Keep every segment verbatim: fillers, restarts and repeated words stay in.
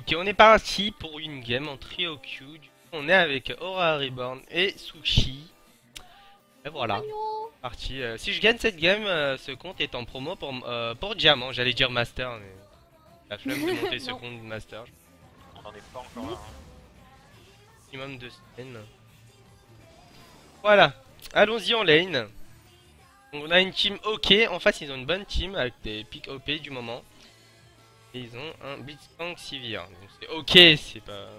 Ok, on est parti pour une game en trio Q. Du coup, on est avec Aura Reborn et Sushi. Et voilà, Compagnon. parti. Euh, si je gagne cette game, euh, ce compte est en promo pour, euh, pour Diamant. J'allais dire Master, mais la flemme de monter ce Non. compte Master. On n'en est pas encore Mhm. là. Hein. Minimum de semaines. Voilà, allons-y en lane. Donc, on a une team ok. En face, ils ont une bonne team avec des pics O P du moment. Et ils ont un Blitzcrank Sivir. Donc c'est ok, c'est pas.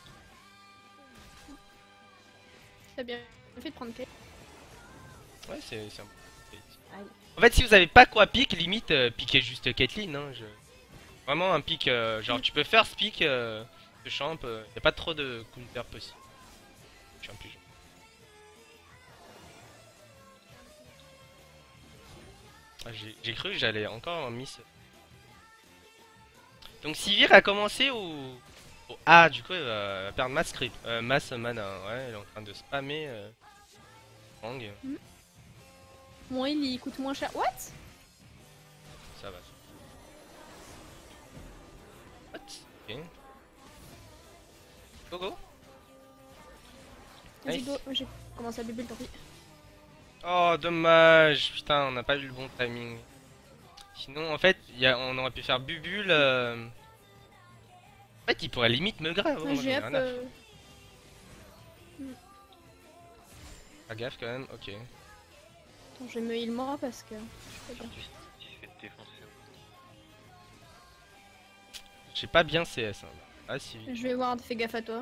T'as bien fait de prendre Kate. Ouais, c'est c'est un. Aïe. En fait, si vous avez pas quoi pique, limite, euh, piquez juste Caitlyn. Hein, je... Vraiment un pick, euh, genre Mm. tu peux faire ce pick euh, de champ, euh, y a pas trop de counter possible. Je suis un plus jeune. Ah, J'ai j'ai cru que j'allais encore en miss. Donc Sivir a commencé au... au- Ah, du coup, elle va perdre mass creep, euh, mass mana. Ouais, elle est en train de spammer euh, Fang. Mm. Mon heal il coûte moins cher. What? Ça va. What? Ok. Go go. Vas-y Nice. go. J'ai commencé à bubble, tant pis. Oh, dommage. Putain, on n'a pas eu le bon timing. Sinon, en fait, y a... on aurait pu faire Bubule. euh, En fait, il pourrait limite me grave. Hein, Un moi, j'en ai G F. rien à foutre. Euh... mm. Pas gaffe quand même, ok. Attends, je vais me heal moi parce que. je sais pas bien. Tu tu te fais défoncer. J'ai pas bien C S. Hein. Ah si. Je vais voir, fais gaffe à toi.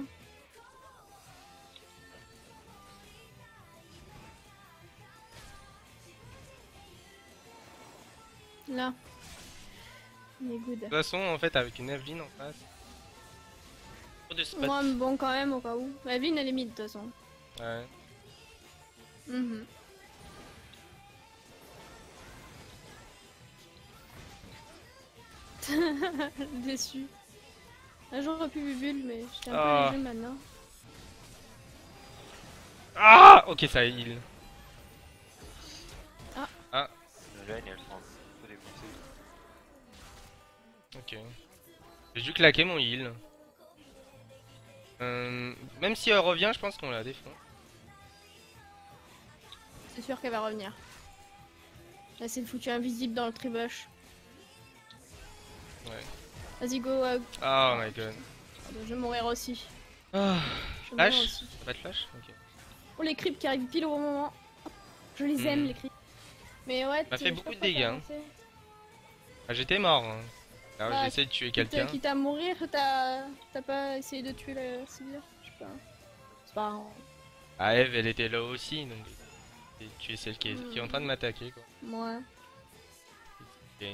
Là. Il est good. De toute façon, en fait, avec une Evelyn en face. Trop de spot. Moi, bon, quand même, au cas où. La ville, elle est mid de toute façon. Ouais. Mhm. Déçu. Un jour, j'aurais pu bubble, mais j'étais un Ah. peu léger maintenant. Ah ok, ça heal. Ah. Ah, La lane, elle sent un peu défoncée. ok. J'ai dû claquer mon heal. Euh, même si elle revient, je pense qu'on la défend. C'est sûr qu'elle va revenir. Là, c'est foutu invisible dans le tribush. Ouais. Vas-y, go. euh, Oh my god. pardon, je vais mourir aussi. Ah. Je vais mourir Flash. aussi. T'as pas de flash? Ok. Oh, les creeps qui arrivent pile au bon moment. Je les aime, Hmm. les creeps. Mais ouais, M'a tu- fait je sais pas beaucoup de pourquoi dégâts, t'as hein. lancé. Ah, j'étais mort. Hein. Alors Bah, j'ai essayé de tuer Quitte, quelqu'un. quitte à mourir, t'as t'as pas essayé de tuer le civil. Je sais pas. C'est pas grave. Ah, Eve, elle était là aussi, donc j'ai tué celle qui est, qui est en train de Hmm. m'attaquer, quoi. Ouais. Ok.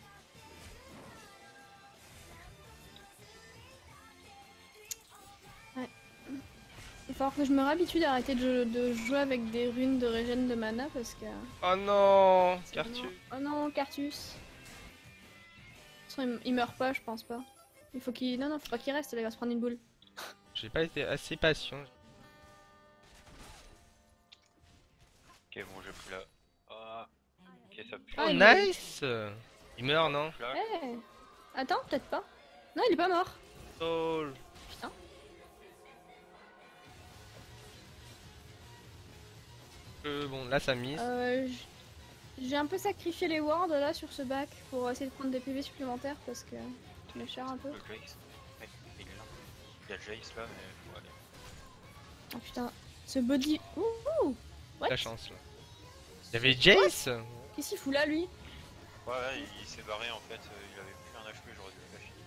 Il va falloir que je me réhabitue d'arrêter de, de jouer avec des runes de régène de mana parce que. Oh non, c'est Cartu. vraiment- Oh non, Cartus. De toute façon, il, il meurt pas, je pense pas. Il faut qu'il. Non, non, faut pas qu'il reste, là, il va se prendre une boule. J'ai pas été assez patient. Ok, bon, j'ai pris la. Ah, ok, ça pue. Ah, Oh il meurt. nice. Il meurt, non? Flash. Eh Attends, peut-être pas. Non, il est pas mort. Soul. Putain. Euh, bon, là ça mise. Euh, j- J'ai un peu sacrifié les wards là sur ce bac pour essayer de prendre des P V supplémentaires parce que tu m'es cher un peu. Le Jace. Ouais, il est là. Il y a Jace là, mais ouais. Oh putain, ce body. Ouh, ouh. What? La chance là. Il y avait Jace. Qu'est-ce qu'il fout là lui? Ouais, ouais, il, il s'est barré en fait, euh, il avait plus un H P, j'aurais dû le flasher.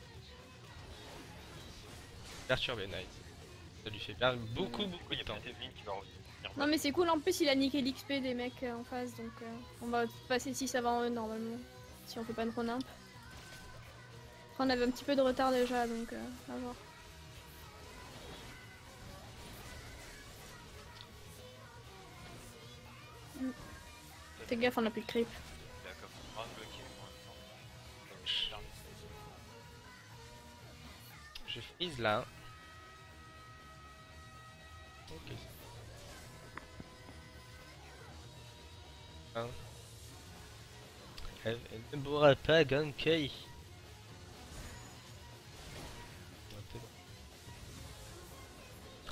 Perturbé, nice. Ça lui fait perdre beaucoup, Du beaucoup coup, il y de a temps. peut-être Evelyn qui va revenir. Non mais c'est cool, en plus il a niqué l'X P des mecs euh, en face donc euh, on va passer six avant eux normalement. Si on fait pas de trop nimp. Après, on avait un petit peu de retard déjà donc euh, à voir. Mm. Fais gaffe, on a plus de creep. Il a comme un bloqué en même temps. Je vais Je freeze là. Ok. Hein. Elle, elle ne pourra pas ganker.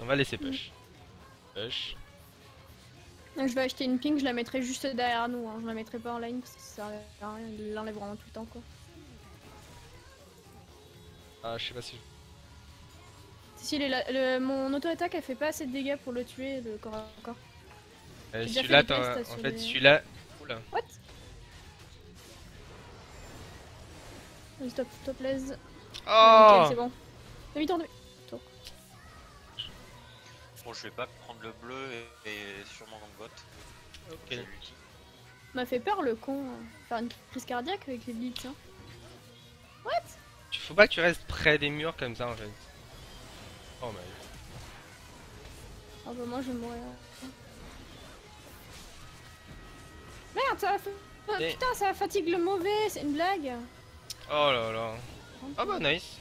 On va laisser push. Push. Donc je vais acheter une ping, je la mettrai juste derrière nous, hein. Je la mettrai pas en line parce que ça sert à rien, il l'enlève vraiment tout le temps quoi. Ah, je sais pas si. Si, si, il est là- le- mon auto-attaque elle fait pas assez de dégâts pour le tuer, le corps à corps. Euh, J'ai déjà celui-là, fait des t'en- tests en sur fait, les- celui-là. Oula. What? Vas-y, stop, stop, laisse. Ah, Oh nickel, c'est bon. Demi-tour, demi. Bon, je vais pas prendre le bleu et, et sûrement dans le bot. Ok. J'ai l'ulti. M'a fait peur le con. hein. Faire une crise cardiaque avec les blitz. Hein. What? Tu faut pas que tu restes près des murs comme ça en fait. Oh my. Ah bah moi je vais mourir. Merde, ça fa- oh, Et- putain, ça fatigue le mauvais, c'est une blague. Oh là là. Ah bah nice.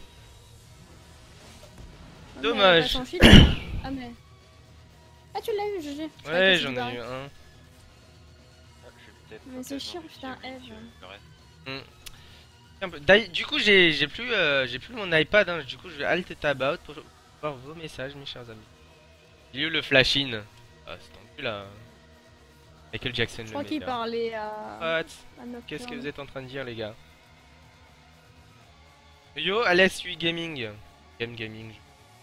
Ah, mais dommage. pas son shield. Ah mais... Ah tu l'as eu, G G. Je croyais Ouais, que j'en c'était ai eu un. Ah, je vais peut-être Mais c'est totalement chiant, l'ulti putain, avec Eve. le reste. Un peu. D'ailleurs, Du coup, j'ai j'ai plus, euh, j'ai plus mon iPad. Hein. Du coup, je vais alt tab out pour voir vos messages, mes chers amis. J'ai eu le flash in. Ah, c'est tendu là. Michael Jackson Je le crois qu'il méga. parlait à... What? à Qu'est-ce que Nocturne. vous êtes en train de dire, les gars? Yo, L S huit Gaming. Game Gaming.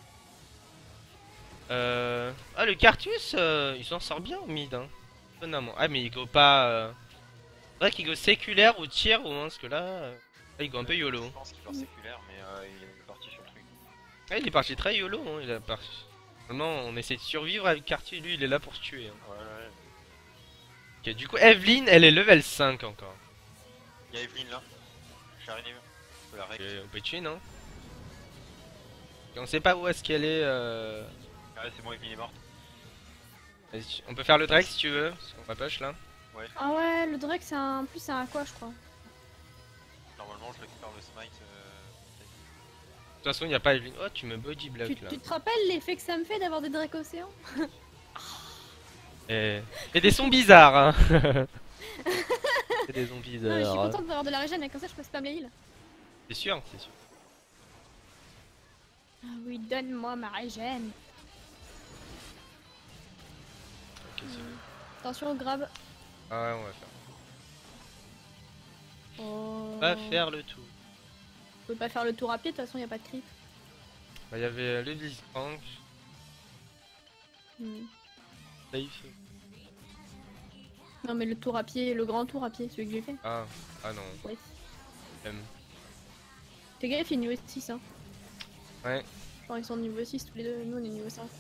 Euh... Ah, le Cartus, euh, il s'en sort bien au mid. Hein. Étonnamment. Ah, mais il go pas. Euh... C'est vrai qu'il go séculaire ou tir ou hein, parce que là, euh, là, il go un peu YOLO. Je pense qu'il part séculaire, mais euh, il est parti sur le truc. Ah, il est parti très YOLO. Hein. Il a parti. Vraiment, on essaie de survivre avec Cartus. Lui, il est là pour se tuer. Hein. Ouais, ouais. Ok, du coup, Evelyn, elle est level cinq encore. Il y a Evelyn là. Je suis arrivé. Je peux la rec. Ok, on peut tuer, non? Et on sait pas où est-ce qu'elle est. Euh... Ouais, c'est bon, Evelyn est morte. Vas-y, on peut faire le Drake si tu veux, parce qu'on va push là. Ah ouais, le Drake c'est un... En plus c'est un quoi je crois. Normalement, je récupère le smite. Euh... De toute façon, il n'y a pas Evelyn. Oh, tu me body block Tu, là. tu te rappelles l'effet que ça me fait d'avoir des Drake océans? Et... et des sons bizarres, hein. C'est des sons Non mais je suis bizarres. contente d'avoir de la régène et comme ça je peux spam les heals. C'est sûr, c'est sûr. Ah oui, donne-moi ma régène. Ok, c'est bon. Attention au grab. Ah ouais, on va faire. Oh. On va faire le tour. Vous pouvez pas faire le tour à pied, de toute façon y a pas de creep. Bah, il y avait le Blitzcrank, Hmm. safe. Non mais le tour à pied, le grand tour à pied, celui que j'ai fait. Ah, ah non. Ouais. M. Tes gars, il fait niveau six hein. Ouais. Genre ils sont niveau six tous les deux, nous on est niveau cinq.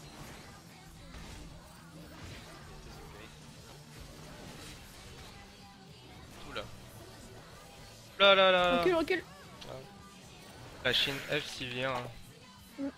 Tout là. Là là là. Recule, recule. La Chine F s'y vient. Mm.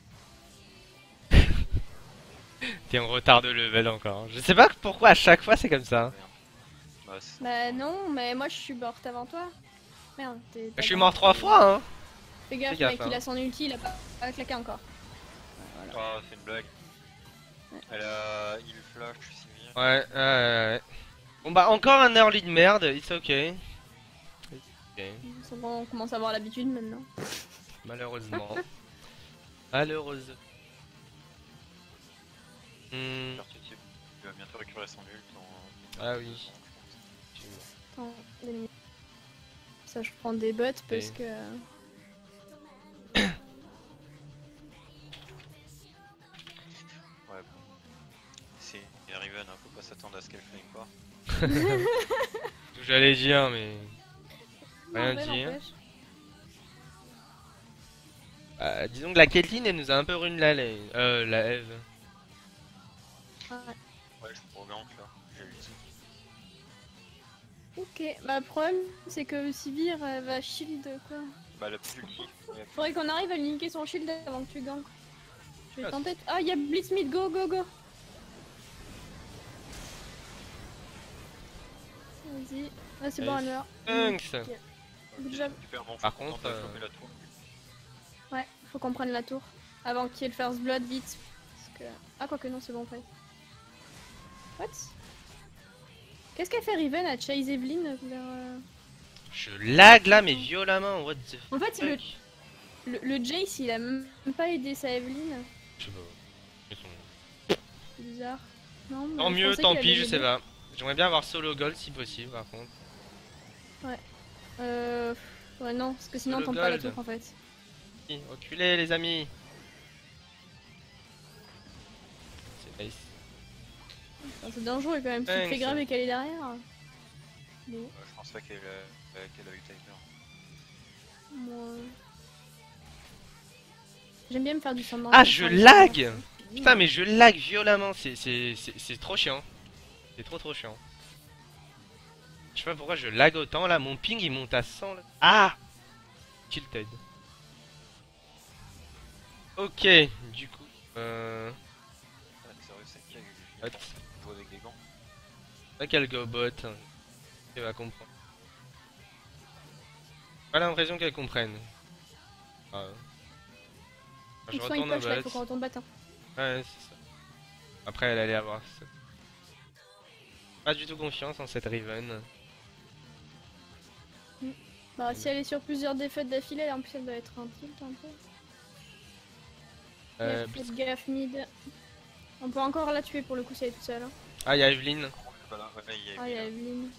T'es en retard de level encore. hein. Je sais pas pourquoi à chaque fois c'est comme ça. hein. Bah, c'est- Bah non, mais moi je suis morte avant toi. Merde, t'es... Je suis mort trois fois hein. Fais gaffe, Fais gaffe, mec, hein. il a son ulti, il a pas, pas claqué encore. Oh, c'est une blague. Ouais. Elle a. Il flash, si bien. Ouais, ouais, ouais, ouais. Bon bah encore un early de merde, it's ok. It's ok. C'est bon, on commence à avoir l'habitude maintenant. Malheureusement. Malheureusement. Hmm, Perspective. Il va bientôt récupérer son ult en. Ah oui. Attends, deux minutes. Ça, je prends des bottes parce Ok. que. Ouais, bon. C'est Riven, hein, faut pas s'attendre à ce qu'elle flame pas. J'allais dire mais. Non, Rien en vrai, dire. n'empêche. Euh, disons que la Caitlyn elle nous a un peu rune la lane. Euh, la Eve. Ouais. Ouais, je prends gank là, j'ai l'ulti. Ok, bah le problème c'est que Sivir elle va shield quoi. Bah, elle a plus d'ulti. Ouais, Faudrait qu'on arrive à lui niquer son shield avant que tu gank. Je vais Ah, tenter. de- Ah, il y a Blitzmid, go go go! Vas-y. Ah, c'est bon, Nice. alors. Thanks. Good job. Super bon, Par faut qu'on contre, tente de euh, choper la tour. Ouais, faut qu'on prenne la tour. Avant qu'il y ait le first blood, vite. Parce que... Ah, quoique non, c'est bon, en fait. What? Qu'est-ce qu'a fait Riven à Chase Evelyn vers, euh, Je lag là mais violemment, what the En fait, le, fuck. le, le Jace, il a même pas aidé sa Evelyn. Je sais pas. Ils sont- C'est bizarre. Non, mais Tant je mieux, pensais tant qu'il pis, allait je sais l'aider. pas. J'aimerais bien avoir solo gold si possible par contre. Euh... Ouais, non, parce que sinon on Solo tombe pas la gold. tour en fait. Hi, Reculez les amis. C'est nice. Enfin, c'est dangereux quand même, si tu te fais Thanks. grave et qu'elle est derrière. Mais Euh, je pense pas qu'elle euh, qu'elle a eu timer. moi... J'aime bien me faire du sang dans Ah, le je sang, lag ça. Putain, mais je lag violemment, c'est c'est- c'est- c'est trop chiant. C'est trop trop chiant. Je sais pas pourquoi je lag autant là, mon ping il monte à cent là. Ah Tilted. Ok, du coup. Euh... Ah, c'est vrai, c'est qui What joue avec des gants. Pas qu'elle go bot. Elle va comprendre. Pas l'impression qu'elle comprenne. Ah. Je Ils sont ils retourne au push là, il faut bot. qu'on retourne battre. Ouais, c'est ça. Après, elle allait avoir ça. Pas du tout confiance en cette Riven. Bah, si elle est sur plusieurs défaites d'affilée, en plus elle doit être un tilt un peu. Euh, Faites gaffe mid. On peut encore la tuer pour le coup si elle est toute seule. Hein. Ah, il y a Evelyn. C'est pas là, ouais, il y a Ah, il y a Evelyn, Evelyn.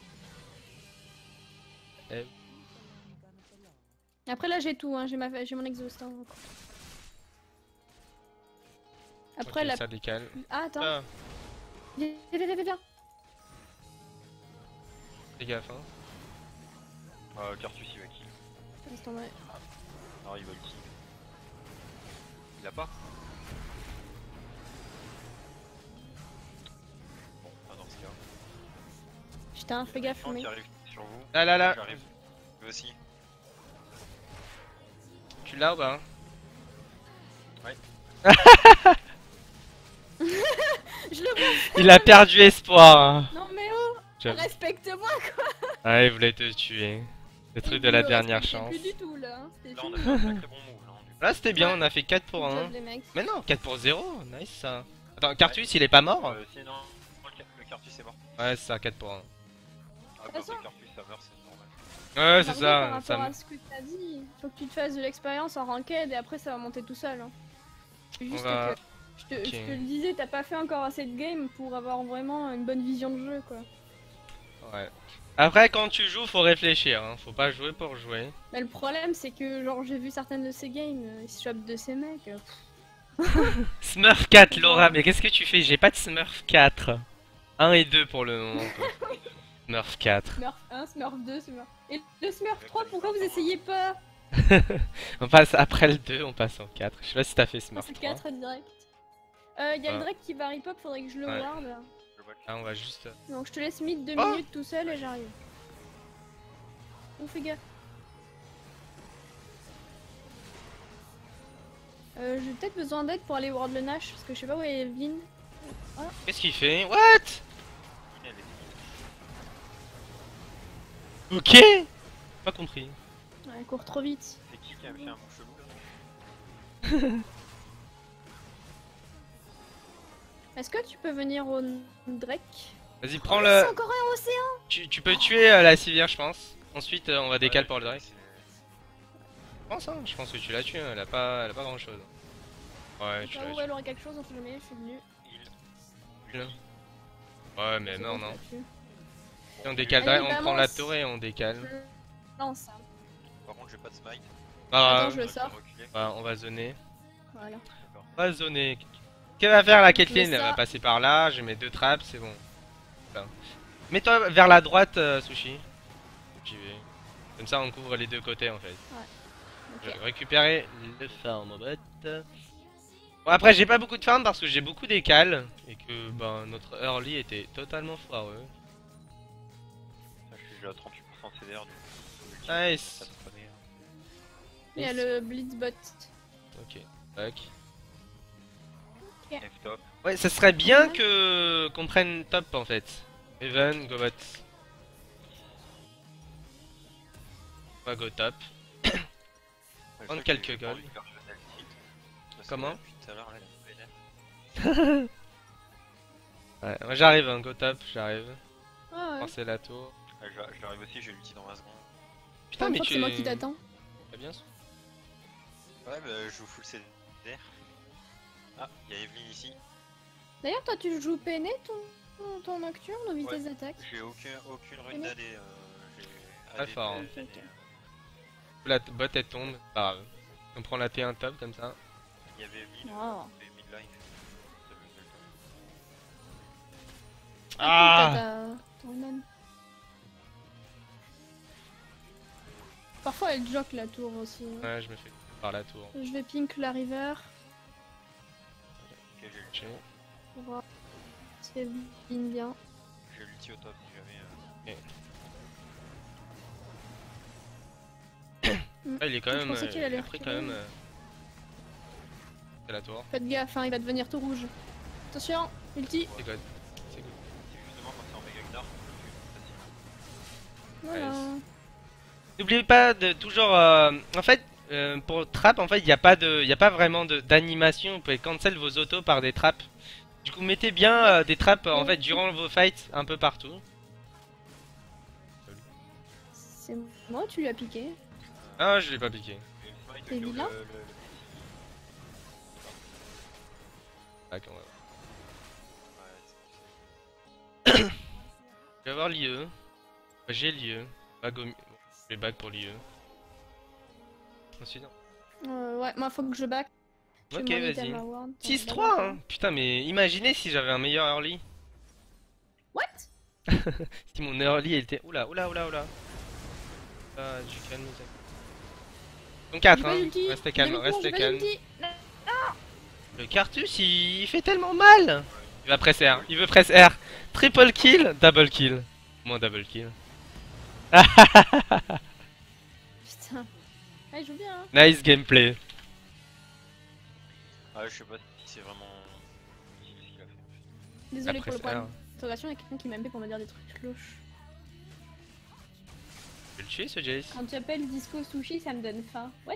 Eh, Après là j'ai tout, hein. j'ai ma... j'ai mon exhaust. Hein. Après ok, la... ça décale. Ah attends, Ah, viens, viens, viens, viens, viens. fais gaffe, hein. Euh, Cartus il va kill. Laisse tomber. Alors il va le kill. Il a pas. Bon, ah, dans ce cas. Putain, fais gaffe Qui mec. arrive sur vous. Là, là, là. J'arrive. Lui aussi. Tu l'as ou pas? Je le vois. Il a perdu espoir. Non mais oh, J'avoue. respecte-moi quoi. Ah, il voulait te tuer. Le truc de la Vous le dernière respectez chance. plus du tout là, hein. C'était Là on a fini. fait un sacré bon move là. du coup. Là, c'était bien, Ouais. on a fait quatre pour Good un. job, les mecs. Mais non, quatre pour zéro. Nice ça. Attends, Cartus, il est pas mort? Euh, sinon, le Car- le Cartus est mort. Ouais, c'est ça, quatre pour un. Ah, quand façon- le Cartus ça meurt, c'est normal. Ouais, c'est Par contre, ça. Par ça rapport me- à ce que t'as dit, faut que tu te fasses de l'expérience en ranked et après ça va monter tout seul. Hein. C'est juste va- que je te, Ok. je te le disais, t'as pas fait encore assez de game pour avoir vraiment une bonne vision de jeu quoi. Ouais. Après, quand tu joues, faut réfléchir. Hein. Faut pas jouer pour jouer. Mais le problème c'est que genre j'ai vu certaines de ces games, euh, ils se chopent de ces mecs. euh, Smurf quatre, Laura, mais qu'est-ce que tu fais? J'ai pas de Smurf quatre. un et deux pour le moment. Quoi. Smurf quatre. Smurf un, Smurf deux, Smurf... Et le Smurf trois, pourquoi vous essayez pas? On passe après le deux, on passe en quatre. Je sais pas si t'as fait Ah, Smurf c'est trois. quatre direct. Euh, y a Ouais. le Drake qui va rip up, faudrait que je le Ouais. ward. Je vois que- Là, on va juste. Donc je te laisse mid deux Oh minutes tout seul et j'arrive. On fait gaffe. Euh, j'ai peut-être besoin d'aide pour aller ward le Nash parce que je sais pas où est Evelyn. Qu'est-ce qu'il fait? What? Elle est finie. Ok. Pas compris. Ouais, elle court trop vite. C'est qui qui a fait un move chelou là? Est-ce que tu peux venir au Drake? Vas-y, Oh, prends c'est le. encore un océan. Tu, tu peux tuer euh, la civière, je pense. Ensuite, euh, on va décaler Ouais, pour le Drake. c'est- Je pense, hein. Je pense que tu l'as tué. Elle a pas, elle a pas grand chose. Ouais, Je tu sais pas l'as où tué. elle aurait quelque chose, on sait jamais, je suis venue. Il- Ouais, mais C'est non, bon, non. je l'ai tué. Si on décale, Allez, Drake, on bah, prend moi, la c'est- tour et on décale. Je lance. hein. Par contre, j'ai pas de smite. Bah, Attends, je Donc, sors. reculer. bah, on va zoner. Voilà. On va zoner. Qu'elle va faire la Caitlyn? Mais Elle ça- va passer par là. Je mets deux traps, c'est bon. Voilà. Mets-toi vers la droite, euh, Sushi. J'y vais. Comme ça, on couvre les deux côtés en fait. Ok. Je vais récupérer le farm en bot. Bon, après, j'ai pas beaucoup de farm parce que j'ai beaucoup d'écales et que ben, notre early était totalement foireux. Ça, je suis déjà à trente-huit pour cent C D R du coup. Nice. Ça se prenait, hein. Il y a le Blitzbot. Ok, tac. F top. Ouais, ça serait bien Ouais. que qu'on prenne top en fait. Even, go bot. On va go top. Ouais, Prendre je sais quelques que j'ai pas golds. envie de faire le tilt. Parce que Comment? depuis tout à l'heure, là, elle est vénère. Ouais, moi j'arrive, hein, go top, j'arrive. Ah ouais. Lancer la tour. Ah, je- je l'arrive aussi, j'ai l'ulti dans vingt secondes. Putain, Une mais fois que tu c'est moi qui t'attends. Très bien. ça. Ouais, bah je joue full C D R. Ah, il y a Evelyn ici. D'ailleurs, toi, tu joues peiné ton, ton, ton nocturne ou vitesse d'attaque? J'ai aucun, aucune rune Peiné. d'A D. Euh, j'ai Très A D, fort, hein. peiné, Ok, ok. euh, La bot elle tombe, c'est pas grave. On prend la T un top comme ça. Il y avait Evelyn, Wow. euh, et midline. Ça me fait le temps. Ah, T'as ta- ton Renan. Parfois, elle joque la tour aussi. ouais, je me fais par la tour. Je vais pink la river Ok, j'ai le J'ai- pour voir si elle vine bien. j'ai l'ulti au top si jamais. Euh... Ah, il est quand Je même. pensais euh, qu'il allait il a pris quand reculer. même. euh, C'est la tour. Faites gaffe, hein, il va devenir tout rouge. Attention, ulti. C'est good. C'est good. C'est justement quand c'est en méga Gnar, je le tue Voilà. N'oubliez pas de toujours. euh, En fait, euh, pour trap, en fait, il n'y a pas de, il a pas vraiment de- d'animation. Vous pouvez cancel vos autos par des traps. Du coup, mettez bien euh, des traps euh, en fait durant vos fights un peu partout. C'est moi ou tu lui as piqué? Ah, je l'ai pas piqué. facilement. Et le smite, T'es le- le- vilain le- D'accord, ouais. Ouais, c'est- Je vais avoir l'I E. J'ai l'I E. Bag au... mi- Je vais bag pour l'I E. Ensuite, non. euh, Ouais, moi faut que je back. Je Ok, vais m'en vas-y. item à Ward. six trois, hein. Putain, mais imaginez si j'avais un meilleur early. What? Si mon early était. Oula, oula, oula, oula. Ah, du calme, ça. Donc quatre, J'ai pas hein. d'ulti. Restez calme, Demi-tour, restez j'ai pas calme. d'ulti. Le Cartus, il... il fait tellement mal. Il va presser R. Il veut press R. Triple kill, double kill. Moins double kill. Putain. Ah, il joue bien, hein. Nice gameplay. Ah, je sais pas si c'est vraiment. Si ce qu'il a fait. Désolé Après, pour le c'est problème R. d'interrogation, il y a quelqu'un qui m'a appelé pour me dire des trucs louches. Je vais le tuer ce Jace. Quand tu appelles Disco Sushi, ça me donne faim. What?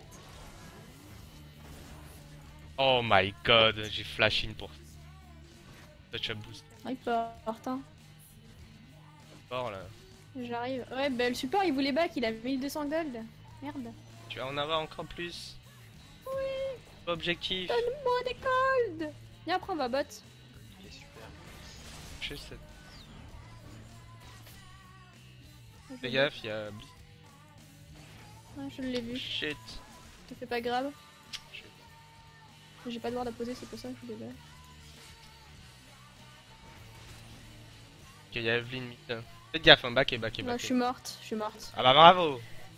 Oh my god, j'ai flash in pour touch up boost. Ah, il porte, hein. Fort là. J'arrive. Ouais, bah le support il voulait back, il a mille deux cents gold. Merde. Tu vas en avoir encore plus. Oui. Objectif. Donne-moi des gold. Viens, prends ma bot. Il est super. Je sais. Fais gaffe, y'a. Ouais, je l'ai vu. Shit. Ça fait pas grave. Shit. J'ai pas de ward à poser, c'est pour ça que je voulais back. Ok, y'a Evelyn mid. Faites gaffe, hein, back et back et Non, back. je suis morte, je suis morte. Ah bah bravo.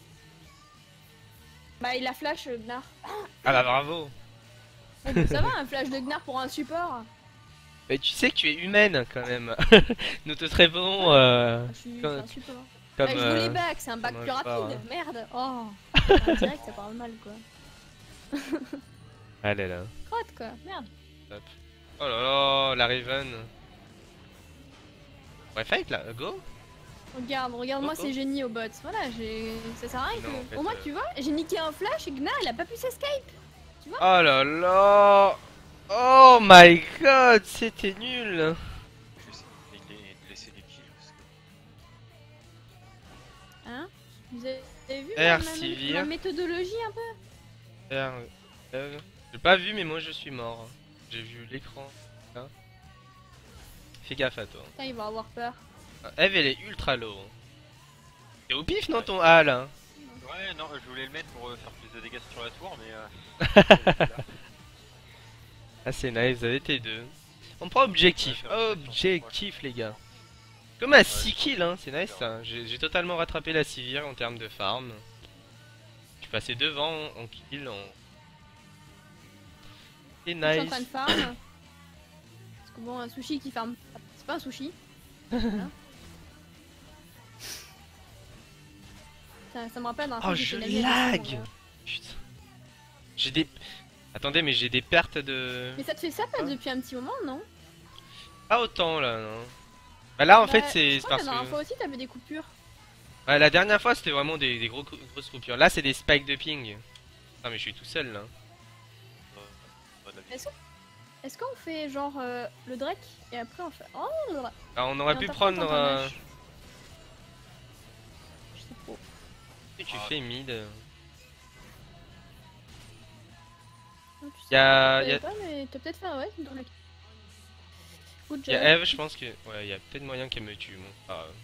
Bah, il a flash euh, Gnar. Ah bah bravo. Oh, bah, ça va, un flash de Gnar pour un support. Mais tu sais que tu es humaine quand même. Nous te traitons euh, Ah, je suis comme- c'est un support. comme. Bah, je euh, voulais back, c'est un back comme plus un support, rapide. hein. Merde. Oh. En direct, ça parle mal quoi. Allez là. Crotte quoi, merde. Oh là là, la Raven. Ouais, fight là, go. Regarde, regarde-moi Oh, oh. ces génies au bot. Voilà, j'ai. Ça sert à rien Non, que. en fait, Au moins, euh, tu vois, j'ai niqué un flash et Gnar il a pas pu s'escape. Oh là là. Oh my god, c'était nul. Je vais essayer de, les- de laisser des kills parce que. Hein? Vous avez avez vu R, ma, ma- Sivir. ma méthodologie un peu? R, Eve. J'ai pas vu, mais moi je suis mort. J'ai vu l'écran. Hein. Fais gaffe à toi. Putain, il va avoir peur. Ah, Eve, elle est ultra low. T'es au pif, non, ton A là? Ouais, non, je voulais le mettre pour euh, faire plus de dégâts sur la tour, mais. Euh... Ah, c'est nice, vous avez T deux. On prend objectif. Ouais, c'est vrai, Objectif, les gars. Comme à six kills, hein, c'est nice ça. J'ai j'ai totalement rattrapé la Sivir en termes de farm. Je suis passé devant en kill. En... C'est Je suis en nice. train de farm. Parce que bon, un sushi qui farm. C'est pas un sushi. Voilà. ça, ça me rappelle un Oh, truc que je j'ai jamais lag. réussi, donc, Putain. J'ai des. Attendez, mais j'ai des pertes de. euh. Mais ça te fait ça pas depuis un petit moment, non? Pas autant là, non. Bah là en Bah, fait je c'est crois parce que la dernière que. fois aussi t'avais des coupures. Ouais, la dernière fois c'était vraiment des, des gros, cou- grosses coupures. Là c'est des spikes de ping. Ah mais je suis tout seul là. pas de la vie. Est-ce est-ce qu'on fait genre euh, le Drake et après on fait. Oh là là. Ah, on aurait Et pu on prendre. t'apprend ton euh, Nash. Je sais pas. que tu Ah. fais mid. Oh, tu sais, Y a, je y a, savais pas, mais t'as peut-être fait un ouais, dans le... Good y a job. Eve, je pense que. Ouais, y a peut-être moyen qu'elle me tue. Bon. Ah, euh.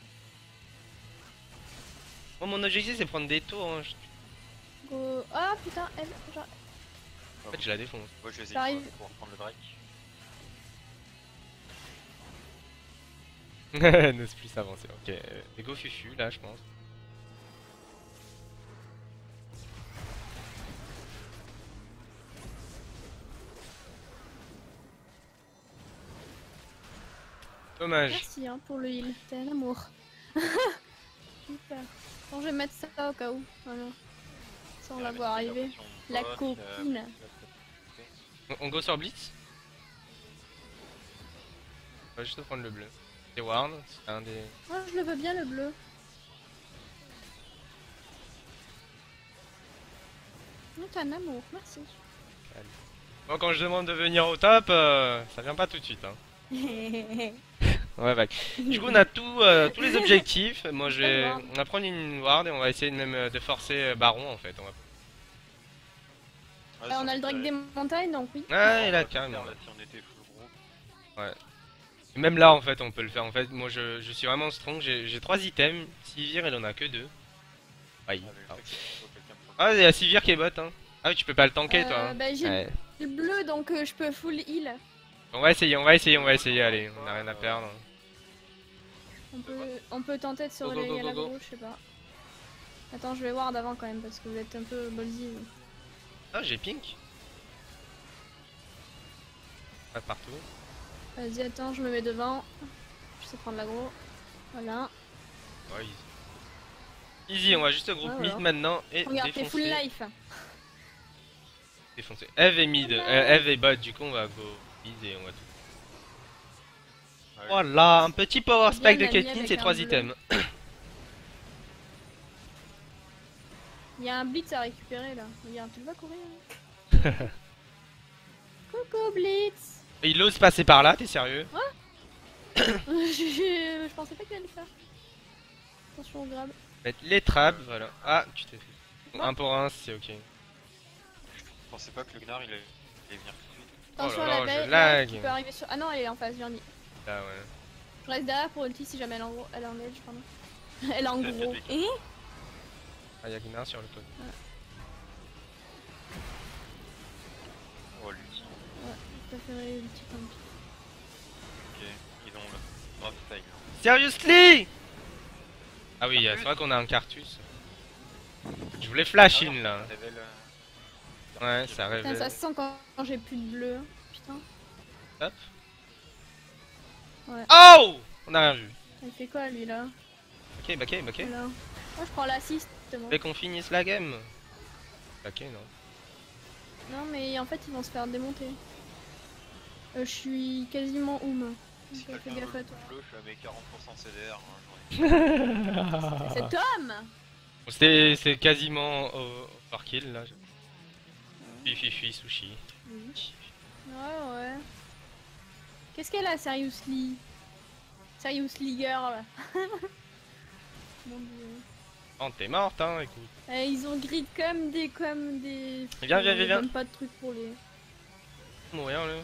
Moi, mon objectif, c'est prendre des tours. Hein. je- Go... Ah putain, elle, genre... En fait, je la défonce. Moi je les ai Ça arrive. pour prendre le Drake. N'ose plus s'avancer. Ok, euh, Ego Fufu là, je pense. Dommage. Merci hein, pour le heal, t'es un amour. Super. Bon, je vais mettre ça au cas où. Voilà. Sans la voir arriver. La coquine. On, on go sur Blitz. On va juste prendre le bleu. C'est Warn, c'est un des. Moi, je le veux bien le bleu. Non, t'es un amour, merci. Moi, quand je demande de venir au top, euh, ça vient pas tout de suite. Hein. Ouais, bah. Du coup, on a tout, euh, tous les objectifs. Moi, je vais, on va prendre une ward et on va essayer de même euh, de forcer euh, Baron en fait. On va... Ouais, Bah, on a le Drake des montagnes, donc oui. Ouais, il a carrément. Là, si on était full groupe. Ouais. Et même là, en fait, on peut le faire. En fait, moi, je, je suis vraiment strong. J'ai trois items. Sivir, il en a que deux. Aïe. Ah, mais je sais qu'il faut quelqu'un pour le- Ah, il y a Sivir qui est bot. Hein. Ah oui, tu peux pas le tanker, Euh, toi. Hein. bah, j'ai Ouais. le bleu, donc euh, je peux full heal. On va essayer, on va essayer, on va essayer. Allez, on a rien à perdre. On peut, on peut tenter de se Go, go, relayer go, à la go, go. gauche, je sais pas. Attends, je vais ward avant quand même parce que vous êtes un peu ballsy. vous. Ah, j'ai pink. Pas partout. Vas-y, attends, je me mets devant. Je sais prendre l'aggro. Voilà. Ouais, easy. Easy, on va juste groupe Ouais, mid voilà. maintenant et Regarde, t'es full défoncer. life. Défoncer. Eve est mid, Dommage. euh, Eve est bot, du coup on va go mid et on va tout. Ouais, Voilà, un petit power Bien spike de ami Caitlyn, avec c'est un trois bleu. items. Il y a un blitz à récupérer là. Regarde, tu le vois courir là. Coucou Blitz. Et il ose passer par là, t'es sérieux? je, je, je pensais pas qu'il allait le faire. Attention au grab. Mettre les traps, voilà. Ah, tu t'es fait. Bon, Oh. un pour un, c'est ok. Je pensais pas que le Gnar il allait il allait venir tout de suite. Attention là à là, la je baie. lag. Tu peux arriver sur. Ah non, elle est en face, viens y. Là, ouais. Je reste derrière pour ulti si jamais elle est en gros. Elle est en edge, pardon. Elle est en Peut-être gros. qu'il y a des- Et Ah, y'a Gnar sur le côté. Oh l'ulti. Ouais, je préférais ulti tant pis. Ok, ils ont le drop style. Seriously? Ah oui, c'est vrai qu'on a un Cartus. Je voulais flash in là. Level, euh, Ouais, ça Putain, révèle. ça se sent quand, quand j'ai plus de bleu. Putain. Hop. Ouais. Oh! On a rien vu. Il fait quoi lui là? Ok, ok, ok. Voilà. Moi je prends l'assist. c'est bon. Fait qu'on finisse la game. Ok, non. Non mais en fait ils vont se faire démonter. Euh, je suis quasiment oum. Si Donc, euh, fais quelqu'un gaffe veut à le toi. bleu, je suis à mes quarante pour cent C D R. Hein, j'en ai- Cet homme. Bon, C'était c'est quasiment au, au par kill là. Fi fi fi sushi. Oui. Ouais ouais. Qu'est-ce qu'elle a seriously? Seriously girl. Mon dieu. Oh, t'es morte hein, écoute. Euh, ils ont grid comme des comme des. Viens, viens, viens, Ils viens. donnent pas de trucs pour les. Mourir là.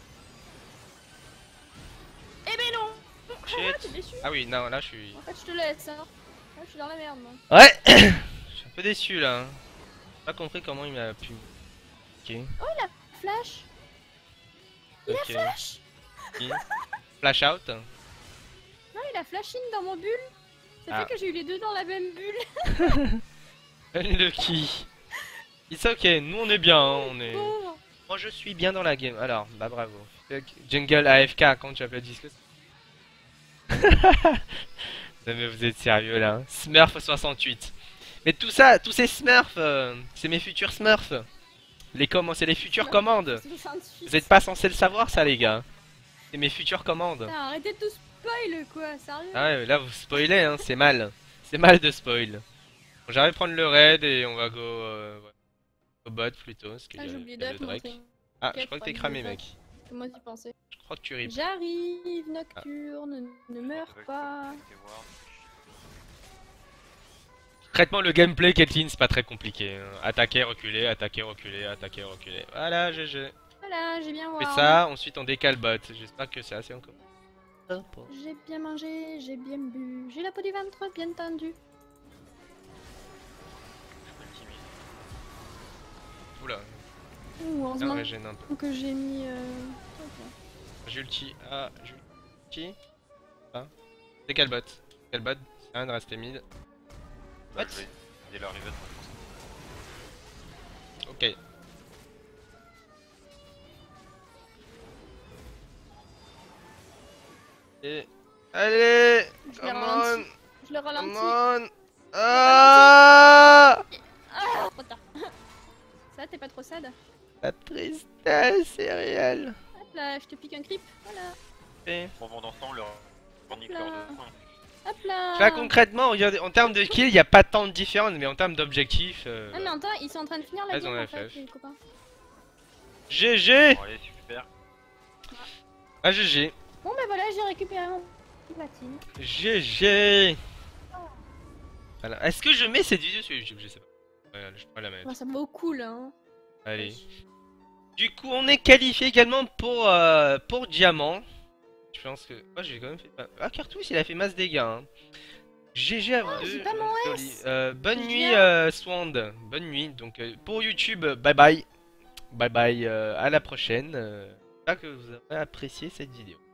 Eh ben non. Shit. T'es déçu. Ah oui, non, là je suis. En fait je te laisse hein. Là, je suis dans la merde moi. Ouais! Je suis un peu déçu là. J'ai pas compris comment il m'a pu. Ok. Flash. Il Ok. a flash. Qui Flash out. Non il a flash in dans mon bulle. Ça Ah. fait que j'ai eu les deux dans la même bulle. Unlucky. It's ok, nous on est bien, hein, on est. Pauvre. Moi je suis bien dans la game. Alors, bah bravo. Fuck. Jungle A F K quand tu applaudis que non mais vous êtes sérieux là. Hein. Smurf soixante-huit. Mais tout ça, tous ces Smurfs, euh, c'est mes futurs Smurfs. Les commandes, c'est les futures commandes. soixante-huit. Vous êtes pas censés le savoir ça les gars. C'est mes futures commandes. Putain, arrêtez de tout spoil quoi, sérieux. Ah ouais, là vous spoilez, hein, c'est mal. C'est mal de spoil. Bon, j'arrive à prendre le raid et on va go euh, ouais. au bot plutôt. Parce qu'il Ah, y a, j'ai le- oublié il y a d'être le Drake. montré. Ah, Ok, je crois que t'es faut cramé, que je le mec. C'est moi qui pensais. Je crois que tu rip. J'arrive, Nocturne, ne meurs Avec pas. tes wards. Concrètement, le gameplay Caitlyn, c'est pas très compliqué. hein. Attaquer, reculer, attaquer, reculer, attaquer, reculer. Voilà, G G. Voilà, j'ai bien On fait voir. ça, ensuite on décale bot. J'espère que c'est assez encore. J'ai bien mangé, j'ai bien bu. J'ai la peau du ventre bien tendue. Je me timide. Oula, Ouh, ça me heureusement régène un peu. que j'ai mis... Euh... ok. J'ulti. Ah, j'ulti. Ah. Décale bot. Décale bot, c'est rien de rester mid. Bah, What? je vais dès l'arrivée de mon Ok. Et... Allez! Je le Come on! ralentis. Je le Come ralentis. on! Ah! Ah, trop tard. Ça, t'es pas trop sad? La tristesse, c'est réel. Hop là, je te pique un creep. Voilà. Et... Bon, pendant ce temps, leur nique Là. leur deux points. Hop là. Là concrètement, regardez, en termes de kills, il n'y a pas tant de différence, mais en termes d'objectifs... Euh, Ah mais attends, ils sont en train de finir la Elles game ont en fait, F F. les copains. G G! Bon, allez, super. Ah G G! Bon bah voilà, j'ai récupéré mon platine. G G! Voilà. Est-ce que je mets cette vidéo sur YouTube? Je sais pas. Ouais, je pourrais la mettre. Bah, ça vaut cool hein. Allez. Du coup, on est qualifié également pour, euh, pour Diamant. Je pense que... Moi, j'ai quand même fait... Ah, Cartouche, il a fait masse dégâts. Hein. G G à vous Oh, deux. j'ai pas mon Joli. S. Euh, bonne Je nuit, viens. euh, Swand. Bonne nuit. Donc, euh, pour YouTube, bye bye. Bye bye. euh, à la prochaine. Euh, J'espère que vous avez apprécié cette vidéo.